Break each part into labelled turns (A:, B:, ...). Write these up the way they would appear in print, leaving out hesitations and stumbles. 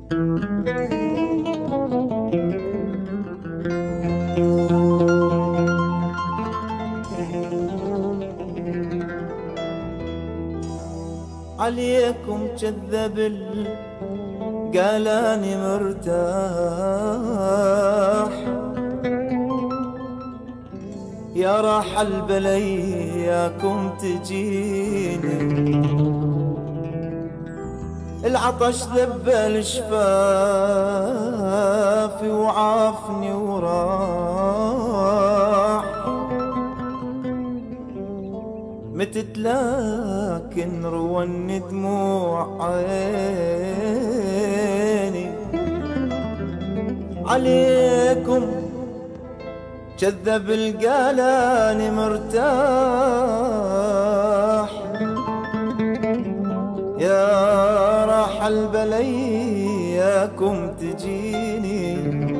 A: عليكم كذب قالاني مرتاح، يا راح البلياكم تجيني، العطش ذب الشفافي وعافني وراح، متت لكن روّن دموع عيني. عليكم كذب القالاني مرتاح، يا راح البلياكم تجيني،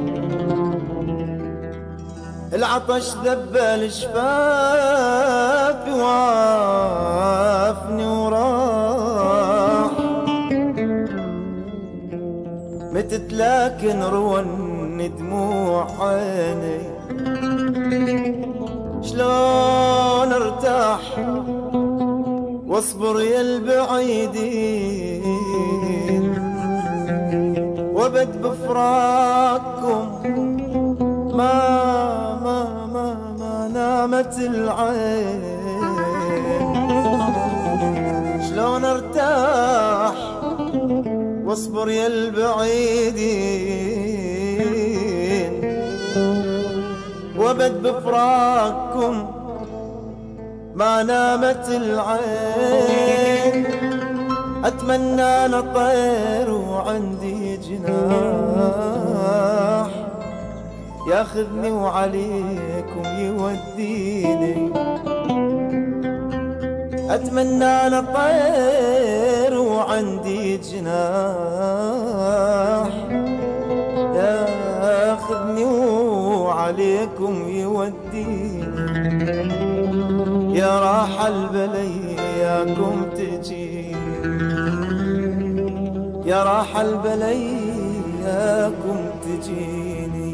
A: العطش ذب الشفاف وافني وراح، متت لكن روّن دموع عيني. شلون ارتاح واصبر يا البعيدين، وابد بفراقكم ما نامت العين. شلون ارتاح واصبر يا البعيدين، وابد بفراقكم ما نامت العين. اتمنى انا طير وعندي جناح، ياخذني وعليكم يوديني. اتمنى انا طير وعندي جناح، ياخذني وعليكم يوديني، يا راح البلياكم تجيني، يا راح البلياكم تجيني.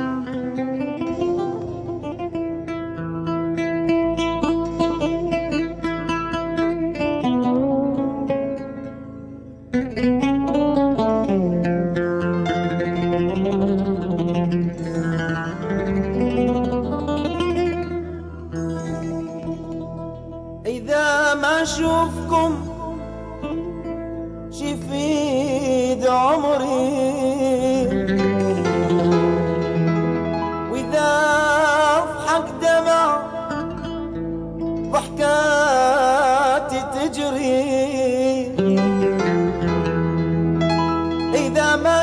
A: إذا ما أشوفكم شي يفيد عمري، وإذا أضحك دمع ضحكاتي تجري، إذا ما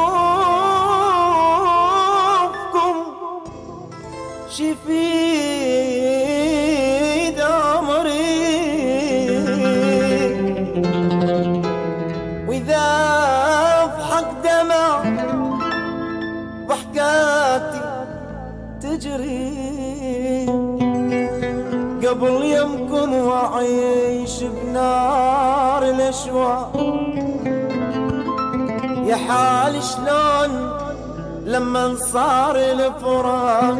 A: أشوفكم شي يفيد عمري، وإذا أضحك دمع ضحكاتي تجري، قبل يمكن وأعيش بنار الأشواق. يا حالي شلون لما صار الفراق،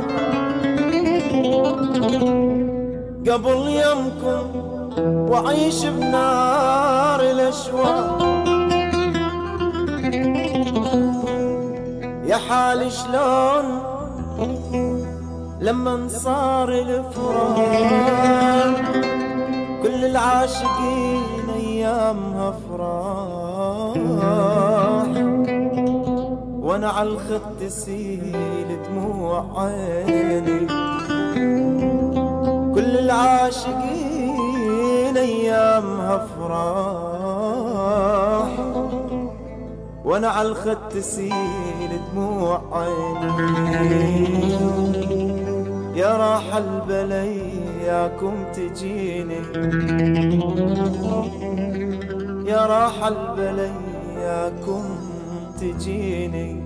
A: قبل يمكن وأعيش بنار الأشواق. يا حالي شلون لما صار الفراق، كل العاشقين أيامها فراح، وانا على الخط تسيل دموع عيني. كل العاشقين ايامها فراح، وانا على الخط تسيل دموع عيني. يا راح البلياكم تجيني، يا راح البلياكم تجيني.